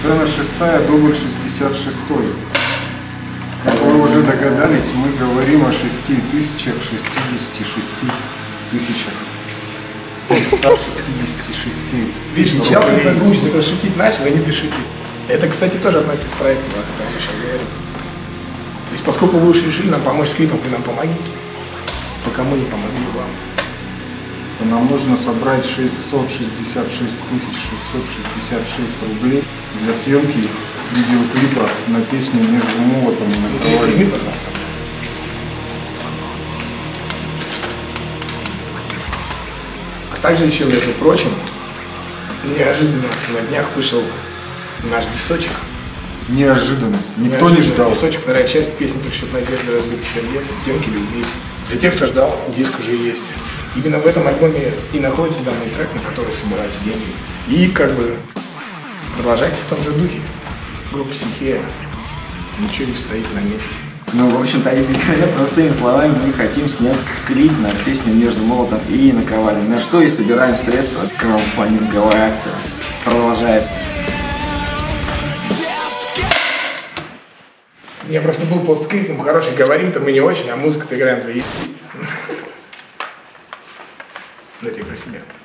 Сцена 6, дубль 66. Как вы уже догадались, мы говорим о 6066 тысячах. 166. Видишь, сейчас загрузчик шутить начал, и не дышите. Это, кстати, тоже относится к проекту, о котором мы сейчас говорим. То есть, поскольку вы уж решили нам помочь с клипом, вы нам помогите. Пока мы не помогли вам. Нам нужно собрать 666 666 рублей для съемки видеоклипа на песню «Между молотом и наковальней». А также еще, между прочим, неожиданно на днях вышел наш дисочек. Неожиданно. Никто не ждал. Дисочек, вторая часть песни «Трещот надежды, разбитых сердец, оттенки любви». Для тех, кто ждал, диск уже есть. Именно в этом альбоме и находится данный трек, на который собираются деньги. И как бы продолжайте в том же духе. Группа «Стихия» ничего не стоит на месте. Ну, в общем-то, если говоря простыми словами, мы хотим снять клип на песню «Между молотом и наковальней», на что и собираем средства. Краудфандинговая акция продолжается. Я просто был постскриптом хороший, говорим-то мы не очень, а музыку-то играем за. Это я про себя.